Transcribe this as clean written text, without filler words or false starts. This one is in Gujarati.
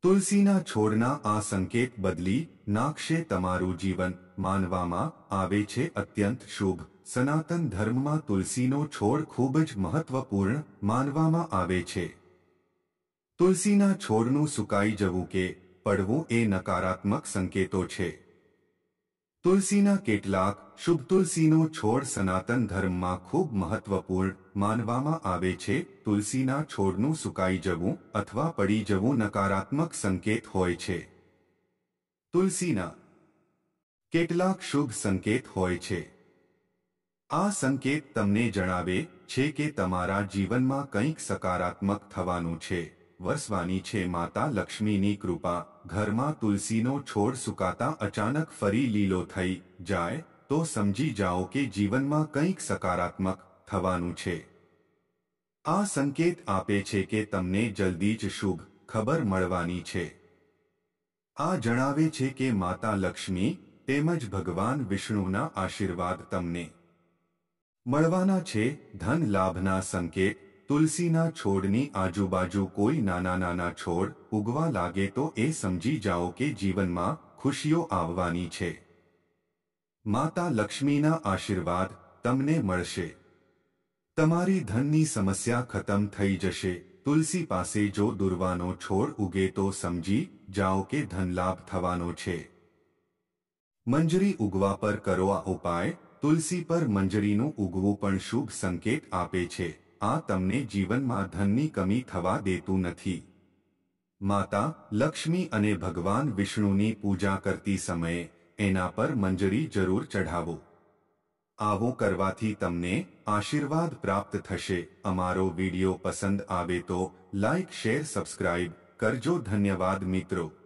તુલસીના છોડના આ સંકેત બદલી નાખશે તમારું જીવન માનવામાં આવે છે અત્યંત શુભ। સનાતન ધર્મમાં તુલસીનો છોડ ખૂબ જ મહત્વપૂર્ણ માનવામાં આવે છે। તુલસીના છોડનું સુકાઈ જવું કે પડવું એ નકારાત્મક સંકેતો છે। તુલસીના કેટલાક શુભ તુલસીનો છોડ સનાતન ધર્મમાં ખૂબ મહત્વપૂર્ણ માનવામાં આવે છે। તુલસીના છોડનું સુકાઈ જવું અથવા પડી જવું નકારાત્મક સંકેત હોય છે। તુલસીના કેટલાક શુભ સંકેત હોય છે। આ સંકેત તમને જણાવે છે કે તમારા જીવનમાં કંઈક સકારાત્મક થવાનું છે, વરસવાની છે માતા લક્ષ્મીની કૃપા। ઘરમાં તુલસીનો છોડ સુકાતા અચાનક ફરી લીલો થઈ જાય તો સમજી જાઓ કે જીવનમાં કંઈક સકારાત્મક થવાનું છે। આ સંકેત આપે છે કે તમને જલ્દી જ શુભ ખબર મળવાની છે। આ જણાવે છે કે માતા લક્ષ્મી તેમજ ભગવાન વિષ્ણુના આશીર્વાદ તમને મળવાના છે। ધન લાભના સંકેત તુલસીના છોડની આજુબાજુ કોઈ નાના છોડ ઉગવા લાગે તો એ સમજી જાઓ કે જીવનમાં ખુશીઓ આવવાની છે। માતા લક્ષ્મીના આશીર્વાદ તમને મળશે। તમારી ધનની સમસ્યા ખતમ થઈ જશે। તુલસી પાસે જો દુર્વાનો છોડ ઉગે તો સમજી જાઓ કે ધનલાભ થવાનો છે। મંજરી ઉગવા પર કરો આ ઉપાય। તુલસી પર મંજરીનું ઉગવું પણ શુભ સંકેત આપે છે। આ તમને જીવનમાં ધનની કમી થવા દેતું નથી। માતા લક્ષ્મી અને ભગવાન વિષ્ણુની પૂજા કરતી સમયે એના પર મંજરી જરૂર ચઢાવો। આવું કરવાથી તમને આશીર્વાદ પ્રાપ્ત થશે। અમારો વિડિયો પસંદ આવે તો લાઇક શેર સબસ્ક્રાઇબ કરજો। ધન્યવાદ મિત્રો।